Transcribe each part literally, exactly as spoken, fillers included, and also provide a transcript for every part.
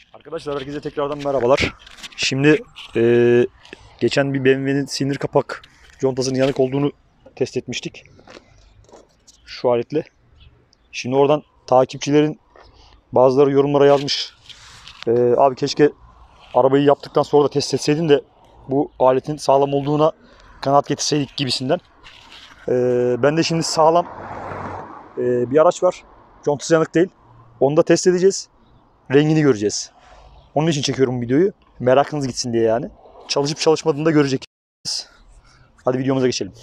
Arkadaşlar herkese tekrardan merhabalar. Şimdi eee, geçen bir B M W'nin sinir kapak contasının yanık olduğunu test etmiştik. Şu aletle. Şimdi oradan takipçilerin bazıları yorumlara yazmış. Eee, abi keşke arabayı yaptıktan sonra da test etseydin de bu aletin sağlam olduğuna kanaat getirseydik gibisinden. Eee, ben de şimdi sağlam eee, bir araç var. Contası yanık değil. Onu da test edeceğiz. Rengini göreceğiz. Onun için çekiyorum videoyu. Merakınız gitsin diye yani. Çalışıp çalışmadığını da göreceksiniz. Hadi videomuza geçelim.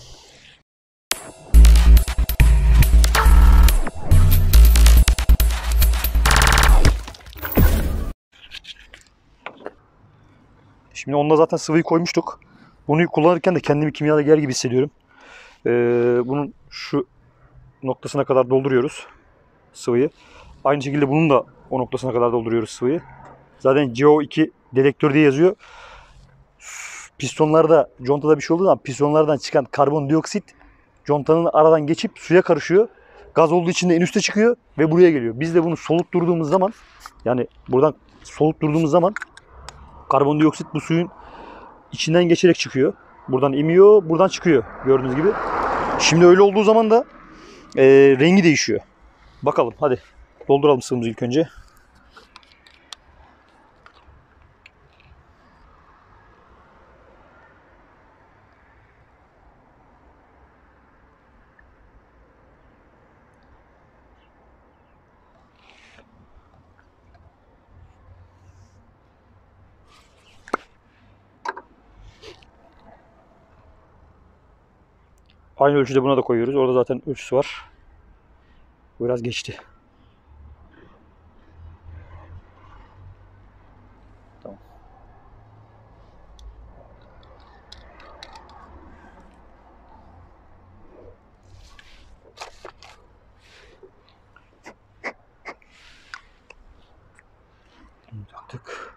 Şimdi onda zaten sıvıyı koymuştuk. Bunu kullanırken de kendimi kimyager gibi hissediyorum. Ee, bunun şu noktasına kadar dolduruyoruz sıvıyı. Aynı şekilde bunun da o noktasına kadar dolduruyoruz sıvıyı. Zaten C O iki dedektör diye yazıyor. Pistonlarda, contada bir şey olduğu zaman pistonlardan çıkan karbondioksit contanın aradan geçip suya karışıyor. Gaz olduğu için de en üste çıkıyor ve buraya geliyor. Biz de bunu solutturduğumuz zaman, yani buradan solutturduğumuz zaman karbondioksit bu suyun içinden geçerek çıkıyor. Buradan emiyor, buradan çıkıyor gördüğünüz gibi. Şimdi öyle olduğu zaman da e, rengi değişiyor. Bakalım hadi dolduralım sıvımızı ilk önce. Aynı ölçüde buna da koyuyoruz. Orada zaten ölçüsü var. Biraz geçti. Tamam. Taktık.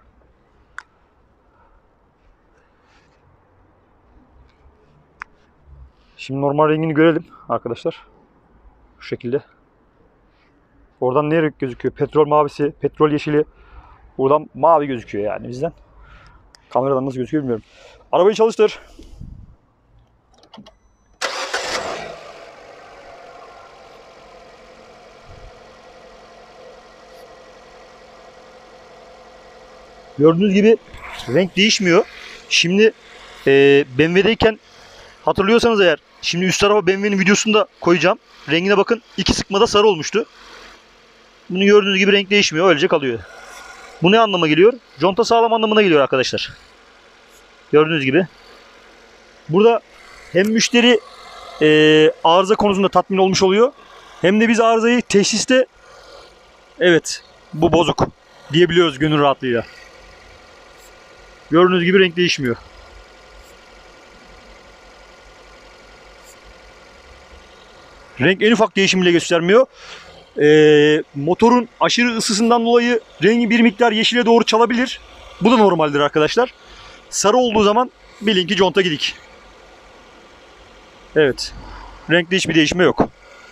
Şimdi normal rengini görelim arkadaşlar. Şu şekilde. Oradan ne renk gözüküyor? Petrol mavisi, petrol yeşili. Buradan mavi gözüküyor yani bizden. Kameradan nasıl gözüküyor bilmiyorum. Arabayı çalıştır. Gördüğünüz gibi renk değişmiyor. Şimdi e, B M W'deyken hatırlıyorsanız eğer, şimdi üst tarafa B M W'nin videosunu da koyacağım. Rengine bakın, iki sıkmada sarı olmuştu. Bunu gördüğünüz gibi renk değişmiyor. Öylece kalıyor. Bu ne anlama geliyor? Conta sağlam anlamına geliyor arkadaşlar. Gördüğünüz gibi. Burada hem müşteri e, arıza konusunda tatmin olmuş oluyor. Hem de biz arızayı teşhiste evet bu bozuk diyebiliyoruz gönül rahatlığıyla. Gördüğünüz gibi renk değişmiyor. Renk en ufak değişim bile göstermiyor. Ee, motorun aşırı ısısından dolayı rengi bir miktar yeşile doğru çalabilir. Bu da normaldir arkadaşlar. Sarı olduğu zaman bilin ki conta gidik. Evet. Renkte hiçbir değişme yok.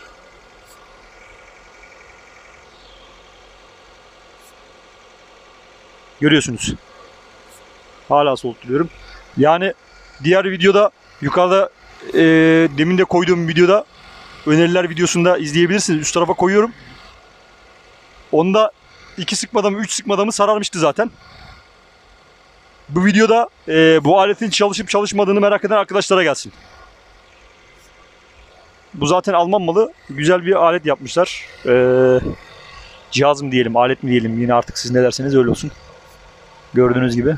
Görüyorsunuz. Hala soğutturuyorum. Yani diğer videoda yukarıda e, demin de koyduğum videoda öneriler videosunda izleyebilirsiniz. Üst tarafa koyuyorum. Onda iki sıkmada mı üç sıkmada mı sararmıştı zaten. Bu videoda e, bu aletin çalışıp çalışmadığını merak eden arkadaşlara gelsin. Bu zaten Alman malı. Güzel bir alet yapmışlar. Ee, cihaz mı diyelim, alet mi diyelim, yine artık siz ne derseniz öyle olsun. Gördüğünüz gibi.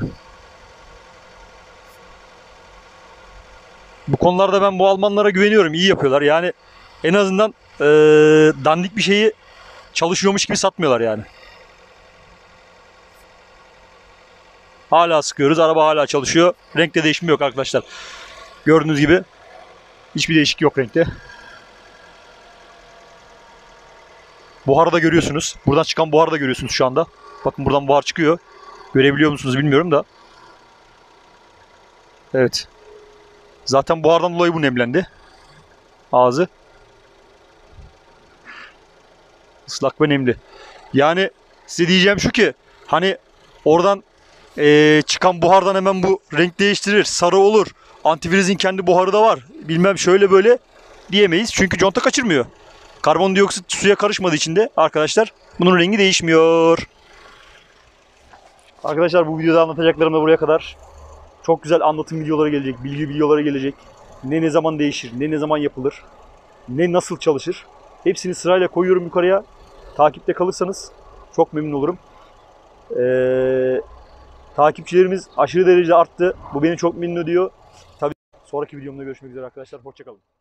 Bu konularda ben bu Almanlara güveniyorum. İyi yapıyorlar. Yani en azından ee, dandik bir şeyi çalışıyormuş gibi satmıyorlar yani. Hala sıkıyoruz. Araba hala çalışıyor. Renkte değişim yok arkadaşlar. Gördüğünüz gibi hiçbir değişik yok renkte. Buharı da görüyorsunuz. Buradan çıkan buharı da görüyorsunuz şu anda. Bakın buradan buhar çıkıyor. Görebiliyor musunuz bilmiyorum da. Evet. Zaten buhardan dolayı bu nemlendi. Ağzı. Islak ve nemli. Yani size diyeceğim şu ki, hani Oradan ee, çıkan buhardan hemen bu renk değiştirir. Sarı olur. Antifrizin kendi buharı da var. Bilmem şöyle böyle diyemeyiz. Çünkü conta kaçırmıyor. Karbondioksit suya karışmadığı için de arkadaşlar bunun rengi değişmiyor. Arkadaşlar bu videoda anlatacaklarım da buraya kadar. Çok güzel anlatım videoları gelecek. Bilgi videoları gelecek. Ne ne zaman değişir, ne ne zaman yapılır, ne nasıl çalışır. Hepsini sırayla koyuyorum yukarıya. Takipte kalırsanız çok memnun olurum. Ee, takipçilerimiz aşırı derecede arttı. Bu beni çok memnun ediyor. Tabii sonraki videomda görüşmek üzere arkadaşlar. Hoşça kalın.